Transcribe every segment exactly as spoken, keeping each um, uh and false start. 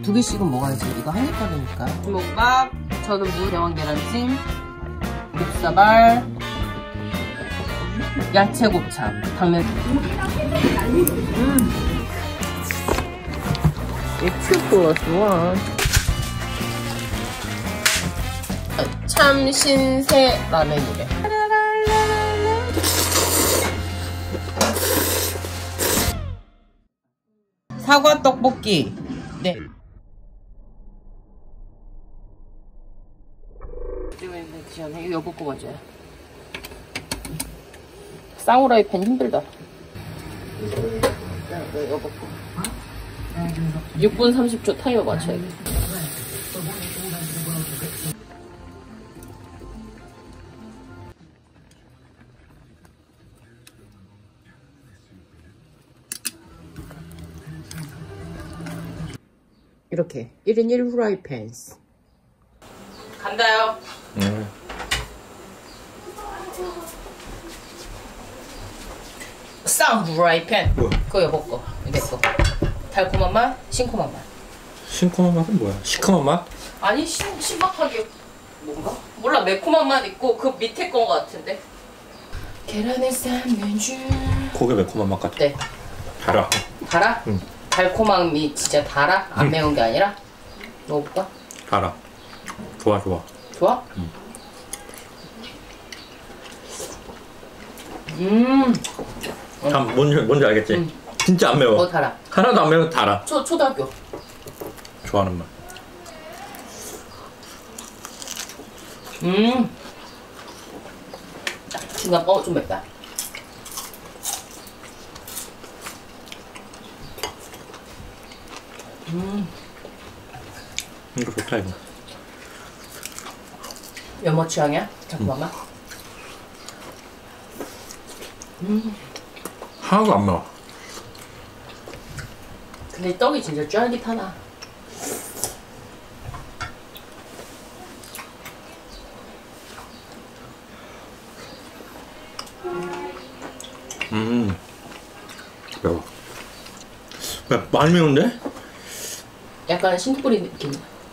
두 개씩은 먹어야지. 이거 한 입거리니까. 주먹밥, 저는 무 대왕 계란찜, 목사발, 야채 곱창, 당면. 음. Two plus one. 참 신세 라면이래. 사과 떡볶이. 네. 이거 여보 거 먼저. 사무라이 펜 힘들다. 이거 여보 거. 육 분 삼십 초 타이머 맞춰야 돼. 이렇게 일 인 일 후라이팬. 간다요. 네. 쌍 후라이팬. 뭐? 그거 여보 거. 이게 거. 달콤한 맛, 싱콤한 맛. 싱콤한 맛은 뭐야? 시큼한 맛? 아니, 신, 신박하게 뭔가? 몰라, 매콤한 맛 있고 그 밑에 거 같은데. 계란을 삶는 줄. 고기 매콤한 맛 같아. 네. 달아. 달아? 응. 달콤함이 진짜 달아? 안 응. 매운 게 아니라? 먹어볼까? 달아. 좋아, 좋아. 좋아? 응. 음. 참, 뭔지, 뭔지 알겠지? 응. 진짜 안 매워. 어, 달아. 하나도 안 매워, 달아. 초, 초등학교. 좋아하는 맛. 음. 중간, 어, 좀 맵다. 음. 이거 좋다, 이거. 연어 취향이야? 잠깐만. 음. 음. 하나도 안 매워. 근데 떡이 진짜 쫄깃하다. 음. 매워. 매, 많이 매운데? 약간 신토부리 느낌.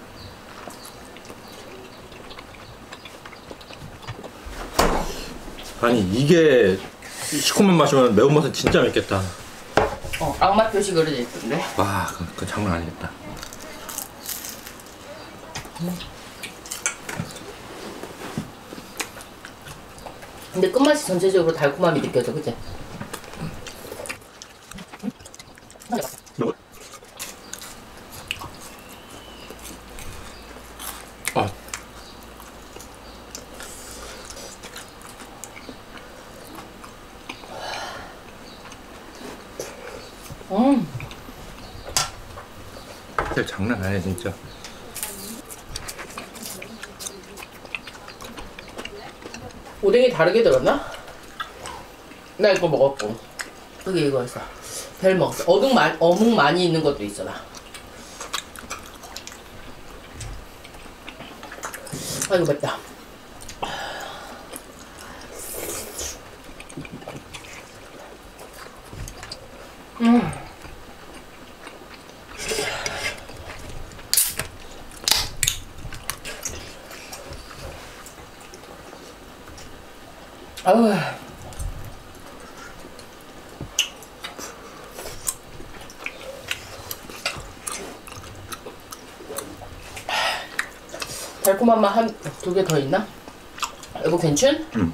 아니, 이게 시큼한 맛이면 매운맛은 진짜 맵겠다. 어, 악마 표시 그려져 있던데. 와, 그건, 그건 장난 아니겠다. 음. 근데 끝맛이 전체적으로 달콤함이 느껴져, 그치? 아. 음. 진짜 장난 아니야, 진짜. 오뎅이 다르게 들었나? 나 이거 먹었고. 여기 이거 있어. 별 먹었어. 어묵, 마, 어묵 많이 있는 것도 있어, 나. 아, 이거 맵다. 음. 아우. 달콤한 맛 한 두 개 더 있나? 이거 괜춘? 응.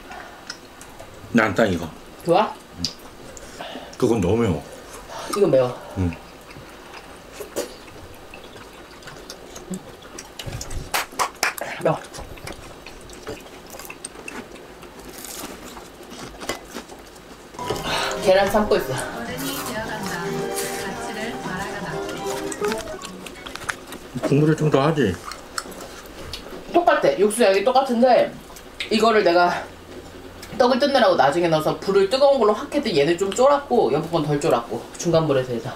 난 딱 이거. 좋아? 응. 그건 너무 매워. 이거 매워. 응. 매워. 계란 삶고 있어. 국물을 좀 더 하지. 똑같아. 육수 양이 똑같은데 이거를 내가 떡을 뜯느라고 나중에 넣어서 불을 뜨거운 걸로 확 해도 얘는 좀 쫄았고 여보 건 덜 쫄았고 중간불에서 해서.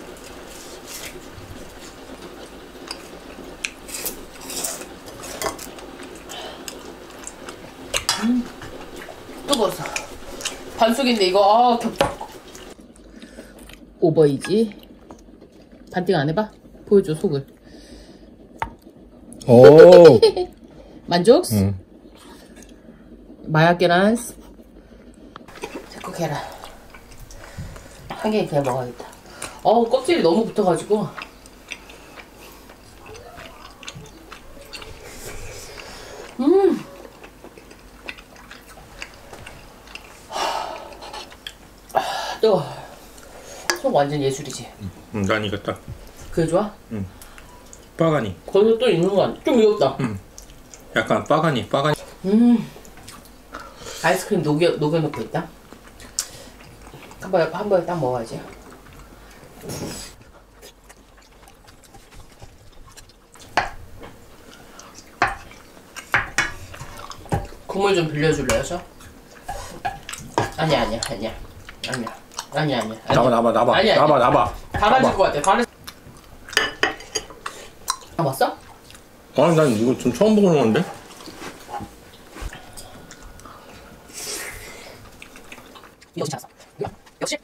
음, 뜨거웠어. 반숙인데 이거 아 겹. 오버이지. 반띵 안 해봐? 보여줘 속을. 오. 만족? 응. 마약 계란. 새콤 계란. 한 개 그냥 먹어야겠다. 어우 껍질이 너무 붙어가지고. 음. 뜨거. 속 완전 예술이지. 응, 난 이거 딱. 그게 좋아? 응. 빠가니. 거기서 또 있는 거 아니야? 좀 익었다. 응. 약간 빠가니, 빠가니. 음. 아이스크림 녹여, 녹여놓고 있다. 한 번에, 한 번에 딱 먹어야지. 국물 좀 빌려줄래요, 저? 아니야, 아니야, 아니야. 아니야. 아니야, 아니야. 나봐, 나봐, 나봐. 아니야, 나봐, 아니야. 나봐. 다 가질 것 같아. 다 다 봤어? 아, 난 이거 좀 처음 보는 건데? 역시 잘했어. 역시.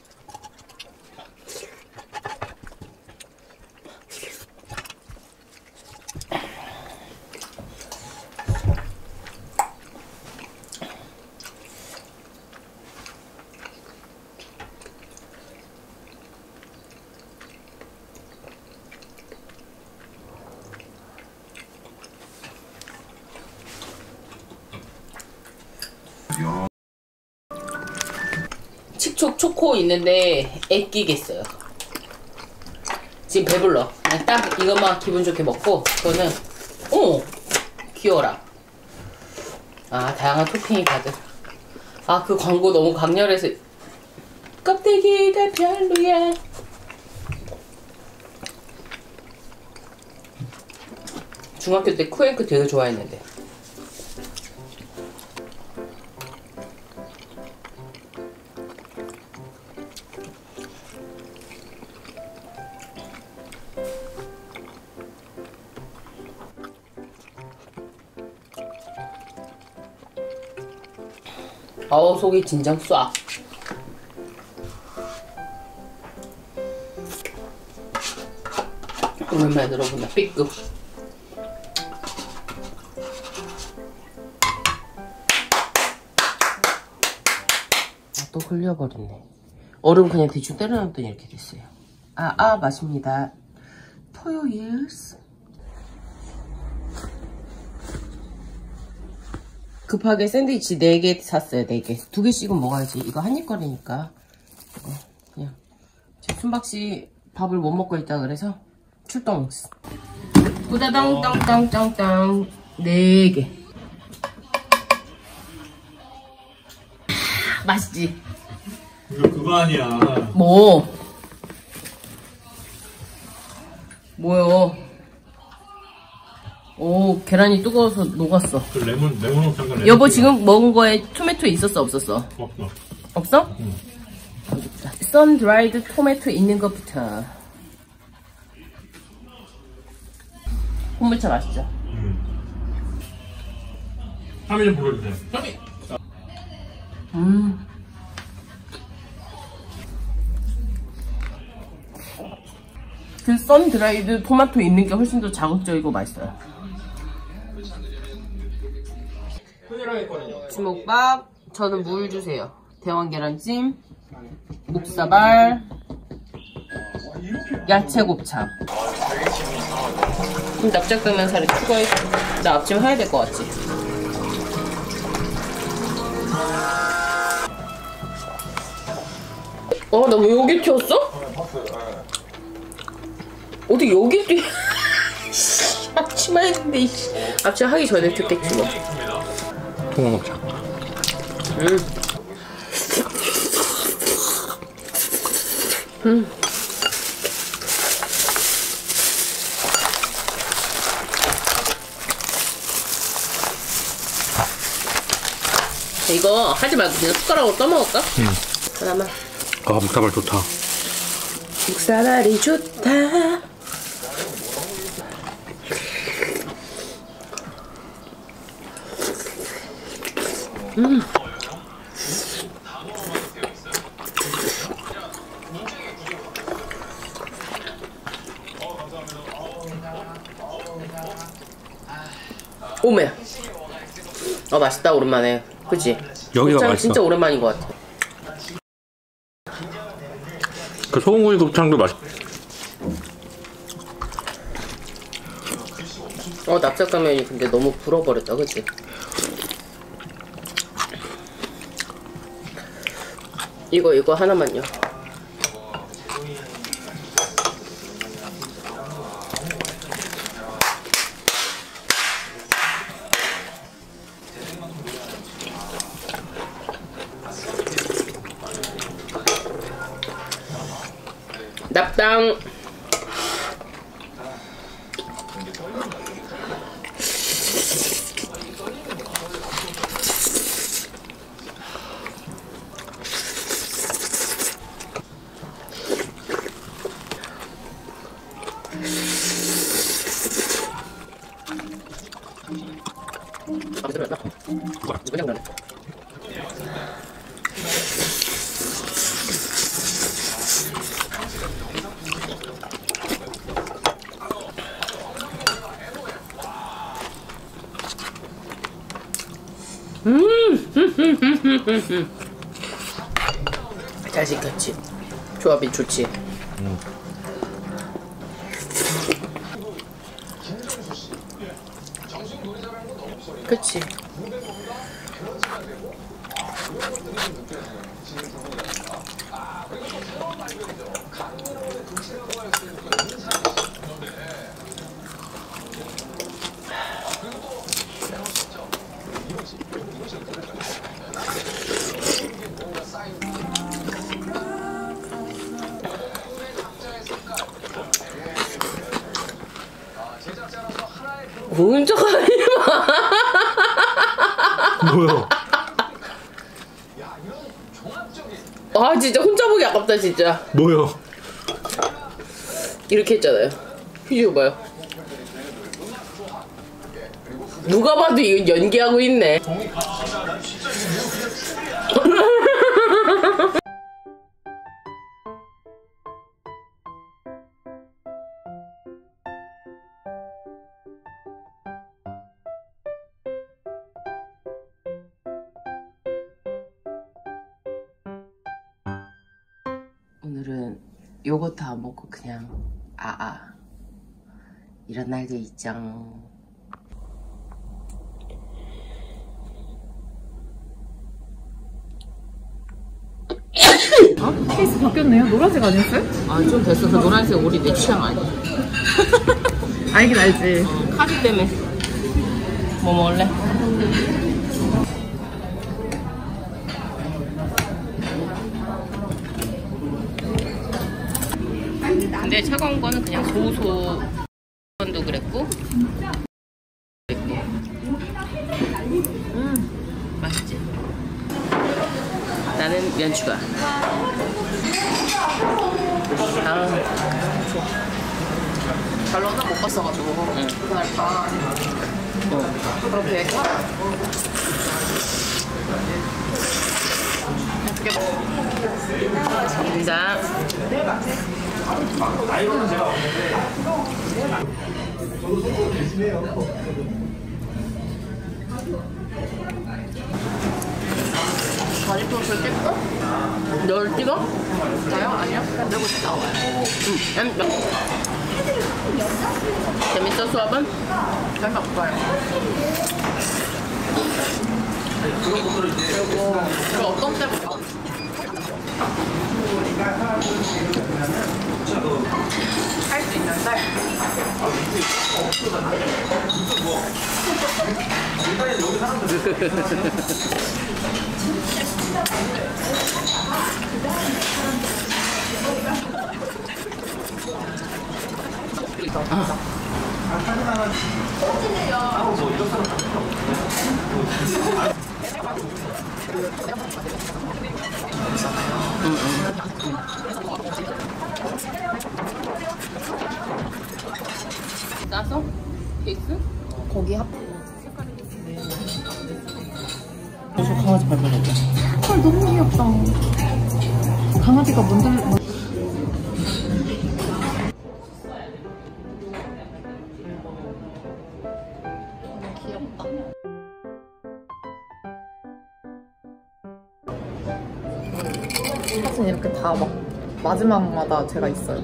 칙촉 초코 있는데 애끼겠어요. 지금 배불러. 그냥 딱 이것만 기분 좋게 먹고 그거는 오 귀여워라. 아 다양한 토핑이 가득. 아 그 광고 너무 강렬해서 껍데기가 별로야. 중학교 때 쿠앤크 되게 좋아했는데. 어우 속이 진정 쏴. 오랜만에 들어본다. B급. 아, 또 흘려버렸네. 얼음 그냥 대충 때려놨더니 이렇게 됐어요. 아, 아, 맛입니다. 토요일. 급하게 샌드위치 네 개 샀어요. 네 개. 두 개씩은 먹어야지. 이거 한입 거리니까. 이거 그냥. 제 순박씨 밥을 못 먹고 있다 그래서 출동. 우다당 땅땅땅땅 네 개. 맛있지? 이거 그거 아니야. 뭐? 뭐요? 오, 계란이 뜨거워서 녹았어. 그 레몬 레몬 옥상과 레몬. 여보 지금 먹은 거에 토마토 있었어 없었어? 없어. 없어? 응. 선 드라이드 토마토 있는 것부터. 콤부차 맛있죠? 음. 삼이 좀 보여주세요. 삼이. 음. 그 선 드라이드 토마토 있는 게 훨씬 더 자극적이고 맛있어요. 주먹밥, 저는 물 주세요. 대왕 계란찜, 묵사발, 야채 곱창. 그럼 납작당면살을 추가해서 나 앞치마 해야 될 것 같지? 어, 나 왜 여기 튀었어? 어디 여기 튀... 앞치마 했는데 앞치마 하기 전에 튀었겠지 뭐. 통화 먹자. 음. 음. 이거 하지 말고 그냥 숟가락으로 떠먹을까? 응. 하나만. 아, 묵사발 좋다. 묵사발이 좋다. 음. 오메. 아 맛있다 오랜만에. 그치? 여기가 곱창 맛있어. 진짜 오랜만인 것 같아. 그 소금구이 곱창도 맛있. 어 납작가면이 근데 너무 불어버렸다 그치? 이거 이거 하나만요. 납당. 음, 잘 시켰지. 조합이 좋지. 음. 그치. 모른 척 하지 마. 뭐야? 아 진짜 혼자 보기 아깝다 진짜. 뭐야? 이렇게 했잖아요. 휘지고 봐요. 누가 봐도 이건 연기하고 있네. 오늘은 요거트 안 먹고 그냥 아아 이런 날도 있죠. 아, 케이스 바뀌었네요. 노란색 아니었어요? 아 좀 됐어. 그 노란색 우리 내 취향 아니야. 알긴 알지. 어, 카드 때문에. 뭐 먹을래? 근데 차가운 거는 그냥 고소 도 그랬고 그랬고 음 맛있지? 나는 면 추가. 아 좋아. 별로는 못 봤어가지고. 응. 그날 다 어. 그렇게 했구나. 자. 바지토스를 찍고? 널 찍어? 나요? 아니요? 그냥 들고 싶다 와요. 응. 재밌어 수업은? 별로 없어요. 그리고 그 어떤 때보다 할 수 있는데 싸서? 케이스? 거기 합. 저 강아지 발견했다. 헐 너무 귀엽다. 강아지가 뭔들 귀엽다. 다 막 마지막마다 제가 있어요.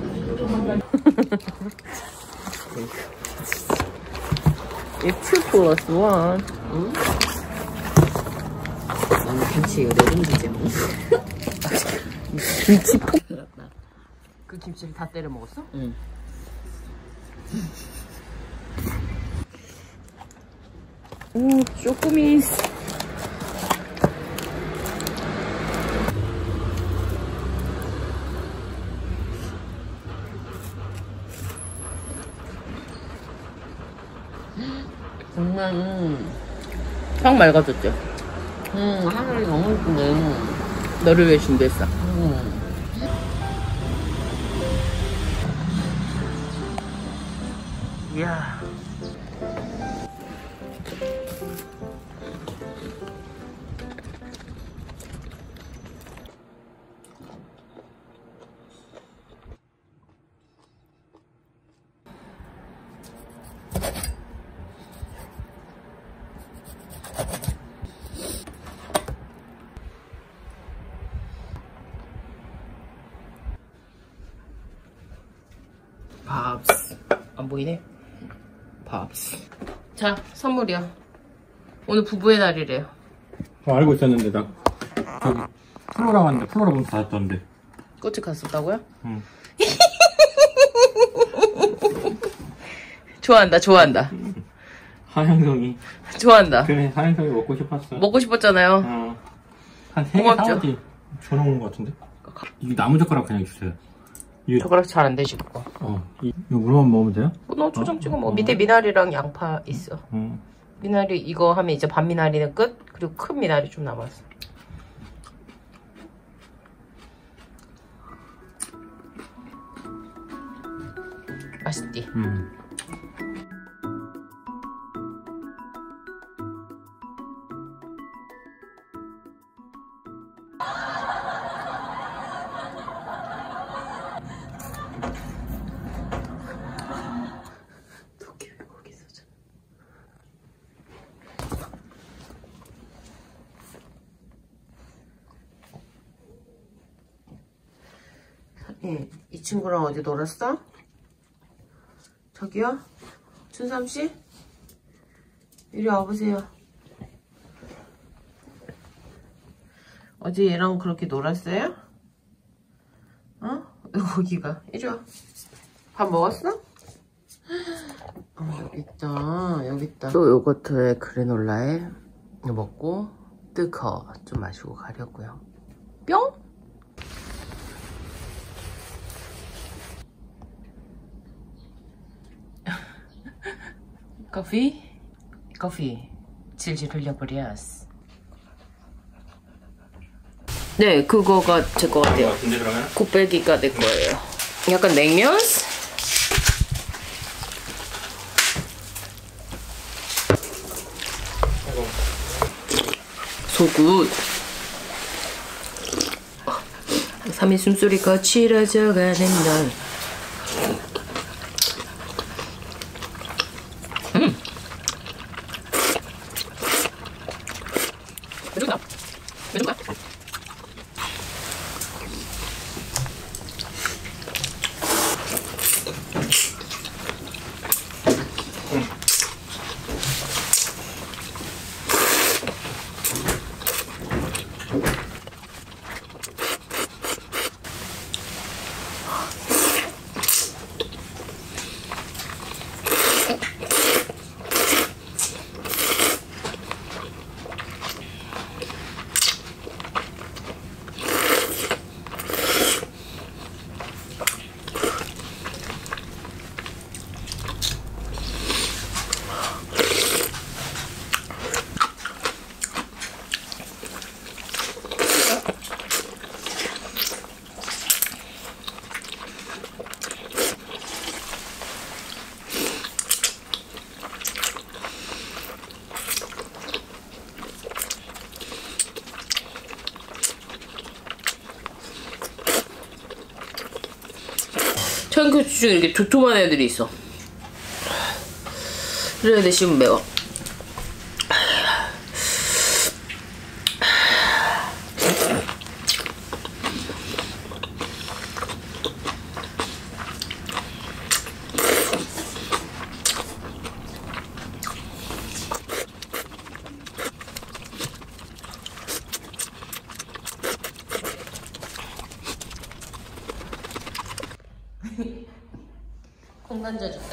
It's two plus one. 응? 나는 김치 이거 내 김치지 뭐. 김치 폭. 그 김치를 다 때려 먹었어? 응. 오, 쪼꼬미. 정말 음. 확 맑아졌죠? 음, 하늘이 너무 예쁘네. 너를 위해 준비했어. 음. 이야. 밥스. 안 보이네? 밥스. 자, 선물이야. 오늘 부부의 날이래요. 어, 알고 있었는데 나 저기 플로라 갔는데 플로라 문 닫았던데. 꽃이 갔었다고요? 응. 좋아한다, 좋아한다. 하양성이. 좋아한다. 그래, 하양성이 먹고 싶었어. 먹고 싶었잖아요. 어. 한 세 개 고맙죠. 사오지. 줘놓은 것 같은데? 이 나무젓가락 그냥 주세요. 이, 젓가락 잘 안 되지, 그거. 어, 이, 이거 물만 먹으면 돼요? 너 초장 찍어 먹어. 밑에 미나리랑 양파 있어. 응. 미나리 이거 하면 이제 반 미나리는 끝. 그리고 큰 미나리 좀 남았어. 맛있지? 음. 도끼 왜 거기 있었잖아. 예, 이 친구랑 어디 놀았어? 저기요? 춘삼씨? 이리 와보세요. 어제 얘랑 그렇게 놀았어요? 어? 거기가. 이리 와. 밥 먹었어? 어, 여기 있다. 여기 있다. 또 요거트에 그래놀라에 먹고 뜨거 좀 마시고 가려고요. 뿅? 커피? 커피. 질질 흘려버렸어. 네, 그거가 제 거 같아요. 같은데 그러면? 곱빼기가 내 거예요. 약간 냉면? 소굿. 삼 일 숨소리가 치러져가는 날. 음. 해준다. 해준다. 청양고추 중에 이렇게 두툼한 애들이 있어. 이런 애들 씹으면 매워. 공간자 줄까?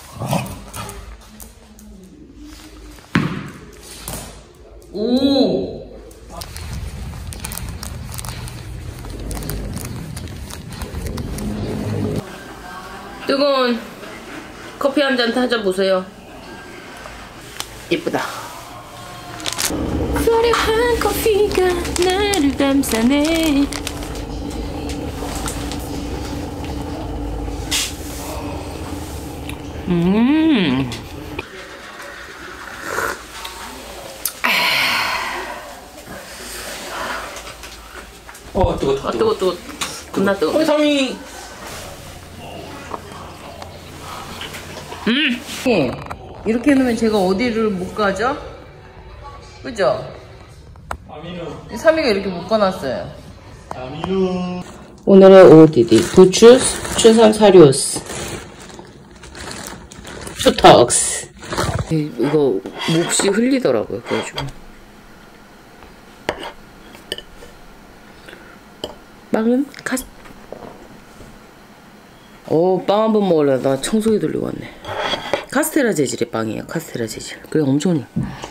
오! 뜨거운 커피 한 잔 타줘보세요. 예쁘다. 화려한 커피가 나를 감싸네. 음. 어 뜨거 아, 뜨거, 뜨거. 겁나 뜨거. 삼이. 음! 이렇게 해놓으면 제가 어디를 못 가죠? 그죠? 삼이가 이렇게 묶어놨어요. 오늘의 오디디 부추스 추산 사리오스 투턱스. 이거 몹시 흘리더라고요. 그래가지고 빵은 카스. 오, 빵 한 번 먹으려다 나 청소기 돌리고 왔네. 카스테라 재질의 빵이에요. 카스테라 재질. 그래 엄청.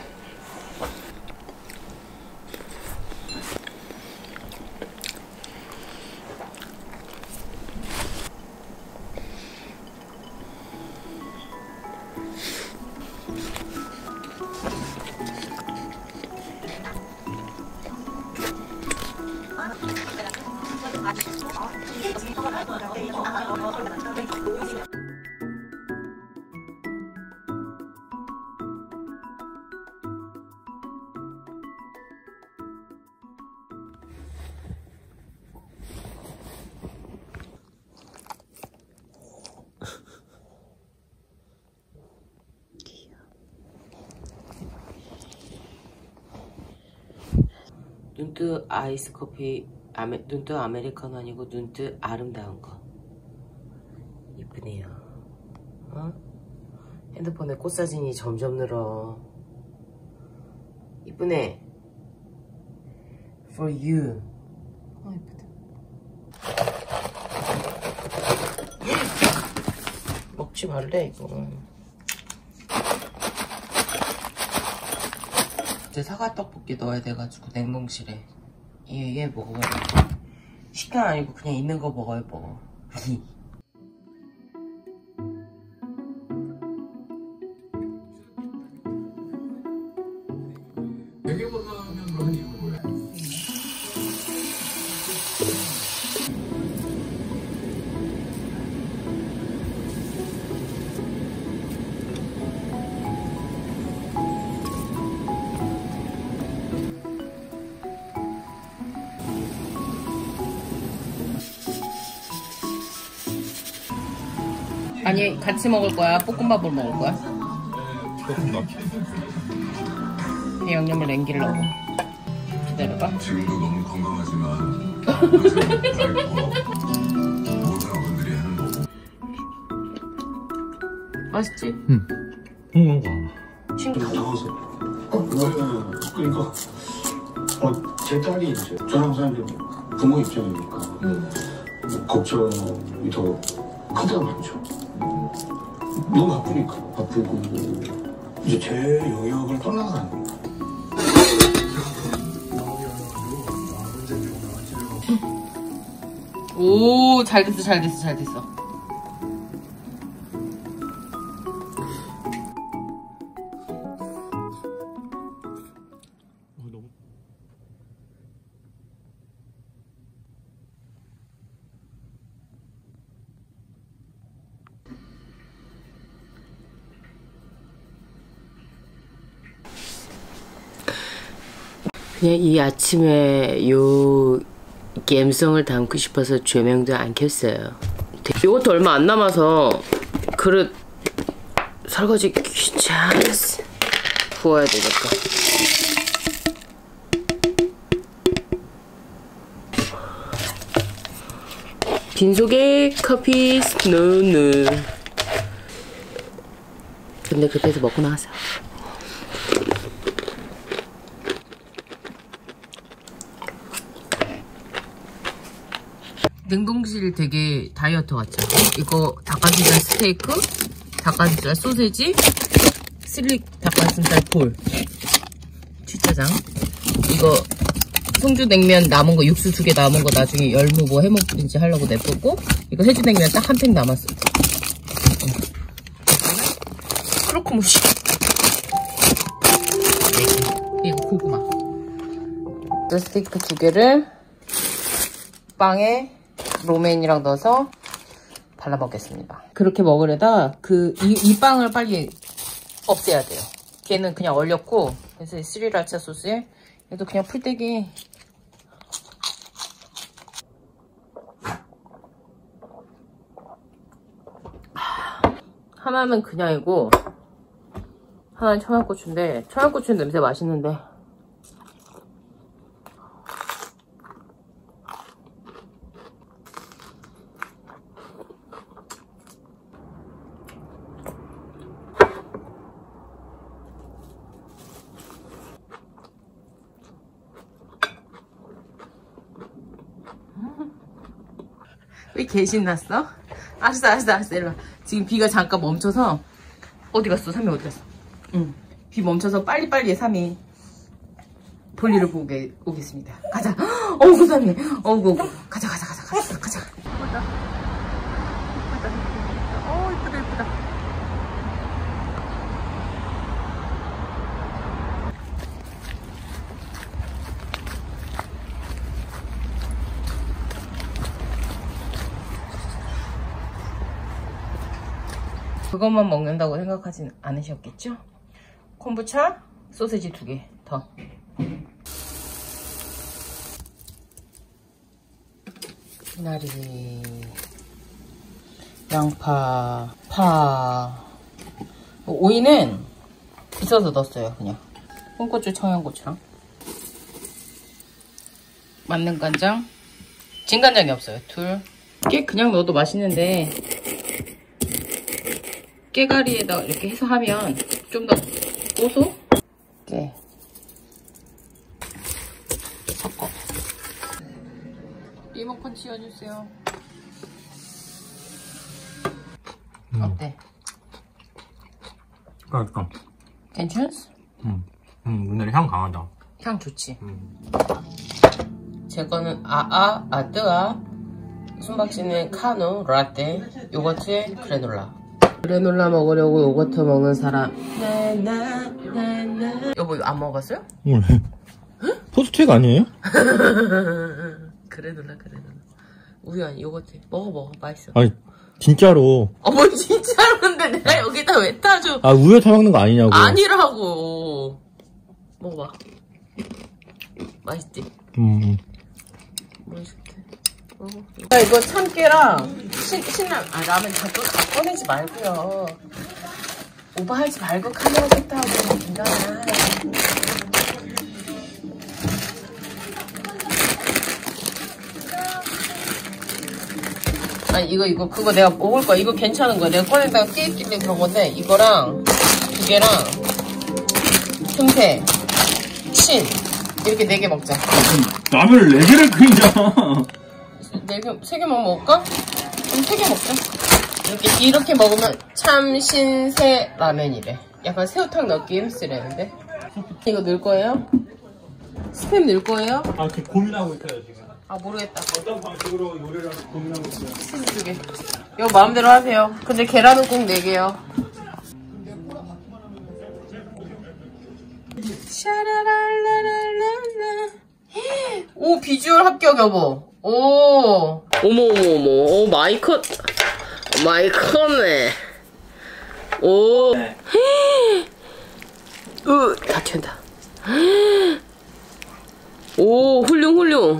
눈뜨 아이스 커피, 아메, 눈뜨 아메리카노 아니고 눈뜨 아름다운 거. 이쁘네요. 어? 핸드폰에 꽃사진이 점점 늘어. 이쁘네. For you. 어, 이쁘다. 먹지 말래, 이거. 이제 사과 떡볶이 넣어야 돼가지고 냉동실에 얘, 얘 먹어요. 식감 아니고 그냥 있는 거 먹어요. 먹어. 대게버섯면으로 한 이유는 뭐야? 아니 같이 먹을 거야? 볶음밥을 먹을 거야? 볶음밥. 양념을 남기려고. 기다려봐. 지금도 너무 건강하지만 모든 어른들이 하는 거고. 맛있지? 응. 응. 친구. 나오세요. 어, 그러니까 어, 제 딸이 이제 저랑 사람들 부모 입장이니까 응. 뭐 걱정이 더 크다 맞죠. 너무 바쁘니까 바쁘고 이제 제 영역을 떠나가는. 오, 잘 됐어, 잘 됐어, 잘 됐어. 그냥 이 아침에 요 감성을 담고 싶어서 조명도 안 켰어요. 이것도 얼마 안 남아서 그릇 설거지 귀찮았어. 부어야 되니까. 빈속에 커피 스누누. 근데 급해서 먹고 나왔어. 냉동실 되게 다이어트 같죠? 이거 닭가슴살 스테이크, 닭가슴살 소세지, 슬릭 닭가슴살 볼, 취짜장. 이거 송주냉면 남은 거, 육수 두 개 남은 거 나중에 열무 뭐 해먹든지 하려고 냅뒀고, 이거 해주냉면 딱 한 팩 남았어. 크로커무시. 이거 고구마. 스테이크 두 개를 빵에 로맨이랑 넣어서 발라 먹겠습니다. 그렇게 먹으려다 그 이 이 빵을 빨리 없애야 돼요. 걔는 그냥 얼렸고, 그래서 스리라차 소스에 얘도 그냥 풀떼기. 하나는 그냥이고 하나는 청양고추인데, 청양고추는 냄새 맛있는데 왜 개 신났어? 알았어 알았어 알았어 이리와. 지금 비가 잠깐 멈춰서. 어디 갔어? 삼이 어디 갔어? 응. 비 멈춰서 빨리빨리 삼이 볼일을 보고 오겠습니다. 가자. 어우구 삼이. 어우구. 가자 가자 가자 가자 가자. 이쁘다. 이쁘다. 어 이쁘다 이쁘다. 그것만 먹는다고 생각하진 않으셨겠죠? 콤부차, 소세지 두 개 더. 미나리, 양파, 파. 오이는 있어서 넣었어요, 그냥. 홍고추, 청양고추랑. 만능간장, 진간장이 없어요, 둘. 깨 그냥 넣어도 맛있는데 깨가리에다가 이렇게 해서 하면 좀 더 고소? 깨 섞어. 리모컨 치워주세요. 음. 어때? 그러니까. 괜찮았어? 음, 음, 오늘 향 강하다. 향 좋지? 음. 제 거는 아아, 아뜨아, 순박씨는 카누, 라떼, 요거트에 그래놀라. 그래놀라 먹으려고 요거트 먹는 사람. 나나, 나나. 여보, 이거 안 먹었어요? 왜? 포스트액 아니에요? 그래놀라, 그래놀라. 우유 아니, 요거트. 먹어, 먹어. 맛있어. 아니, 진짜로. 어, 뭐 진짜로인데 내가 여기다 왜 타줘? 아, 우유 타먹는 거 아니냐고. 아니라고. 먹어봐. 맛있지? 음. 맛있대. 먹어. 야, 이거 참깨랑 신, 신라, 아, 라면 다, 꺼, 다 꺼내지 말고요. 오버하지 말고 카메라 켰다고. 괜찮아. 아니, 이거, 이거, 그거 내가 먹을 거야. 이거 괜찮은 거야. 내가 꺼내다가 깨있길래 그런 건데, 이거랑, 두 개랑, 틈새, 친. 이렇게 네 개 먹자. 라면을 네 개를 끓이잖아. 네 개, 세 개만 먹을까? 그럼 세 개 먹자. 이렇게, 이렇게 먹으면 참 신세 라면이래. 약간 새우탕 느낌 쓰려는데. 이거 넣을 거예요? 스팸 넣을 거예요? 아, 걔 고민하고 있어요, 지금. 아, 모르겠다. 어떤 방식으로 요리를 고민하고 있어요. 치즈 두 개. 이거 마음대로 하세요. 근데 계란은 꼭 네 개요. 샤라랄라랄라. 오, 비주얼 합격, 여보. 오. 어머, 어머, 어머. 오, 마이크. 마이크네. 오. 으, 다 튄다. 오, 훌륭, 훌륭.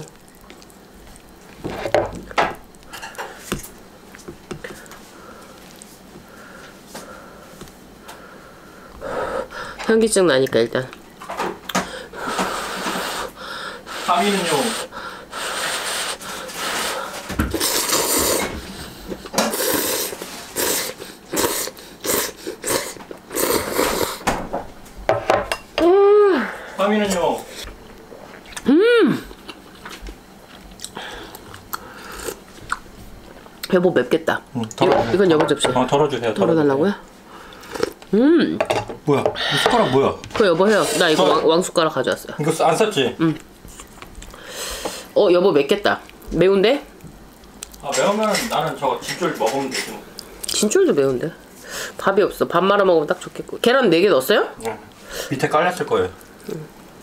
현기증 나니까 일단. 가미는요? 음. 가미는요? 음. 여보 맵겠다. 응, 덜어. 이거, 이건 여보 접시. 어, 덜어주세요. 덜어달라고요? 음. 뭐야? 이 숟가락 뭐야? 그거 여보 해요. 나 이거 어. 왕, 왕숟가락 가져왔어요. 이거 안 쌌지? 응. 어 여보 맵겠다. 매운데? 아 매우면 나는 저거 진쫄 먹으면 되지 뭐. 진쫄도 매운데? 밥이 없어. 밥 말아 먹으면 딱 좋겠고. 계란 네 개 넣었어요? 응. 밑에 깔렸을 거예요. 응.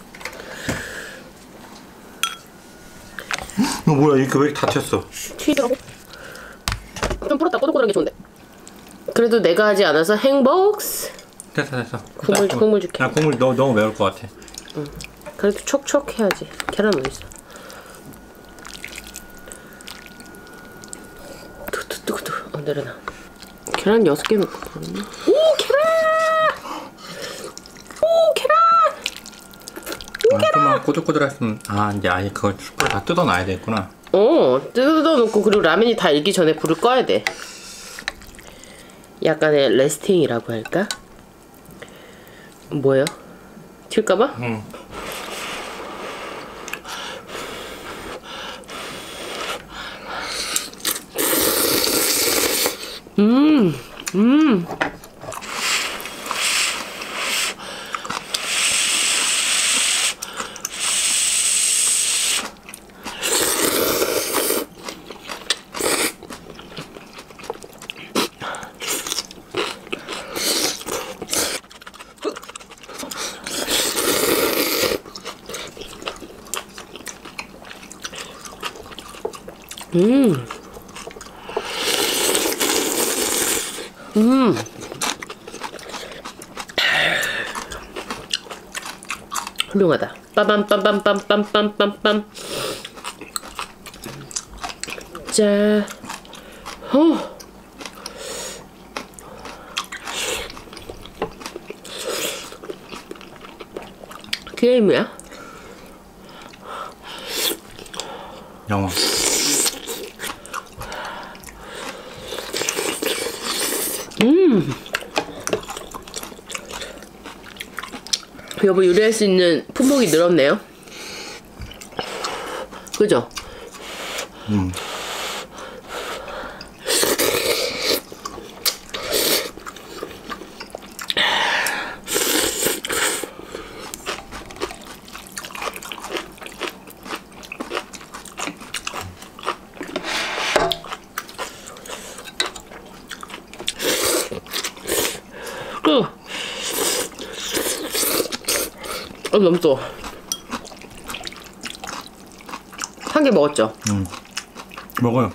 너 뭐야 이렇게 왜 이렇게 다쳤어? 튀더라고. 좀 풀었다 꼬들꼬들한 게 좋은데. 그래도 내가 하지 않아서 행복스. 됐어 됐어. 국물 자, 국물 줄게. 아 국물 너 너무 매울 것 같아. 응. 그래도 촉촉 해야지. 계란 어디 있어? 뚜뚜뚜뚜. 어 내려놔. 계란 여섯 개 넣고. 오 계란. 오 계란. 아, 좀만 꼬들꼬들했으면 아 이제 아예 그걸 숟가락 다 뜯어놔야 되겠구나. 어 뜯어놓고 그리고 라면이 다 익기 전에 불을 꺼야 돼. 약간의 레스팅이라고 할까? 뭐예요? 튈까봐? 응. 음, 음. 음. 음. 훌륭하다. 빠밤빰빰빰빰빰빰빰. 자. 어. 게임이야? 영어. 음. 여보 요리할 수 있는 품목이 늘었네요. 그죠? 음. 어, 너무 또. 한 개 먹었죠? 음. 먹어요.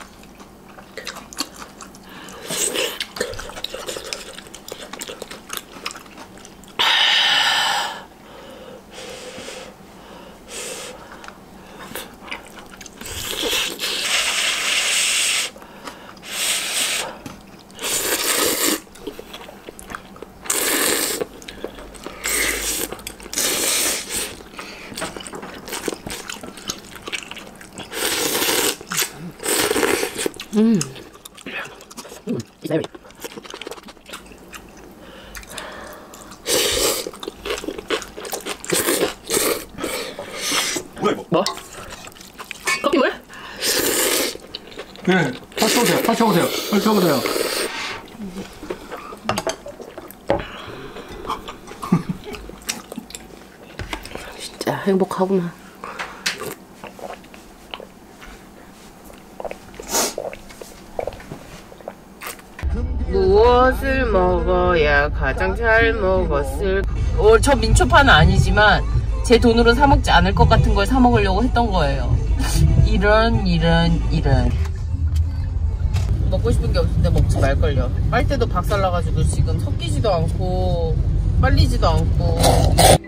음. 음, 이사람이. 뭐야 이거? 뭐? 커피물? 네, 펼쳐보세요. 펼쳐보세요. 펼쳐보세요. 진짜 행복하구나. 무엇을 먹어야 가장 잘 먹었을? 어, 저 민초파는 아니지만 제 돈으로 사 먹지 않을 것 같은 걸 사 먹으려고 했던 거예요. 이런 이런 이런. 먹고 싶은 게 없을 때 먹지 말걸요. 빨대도 박살나가지고 지금 섞이지도 않고 빨리지도 않고.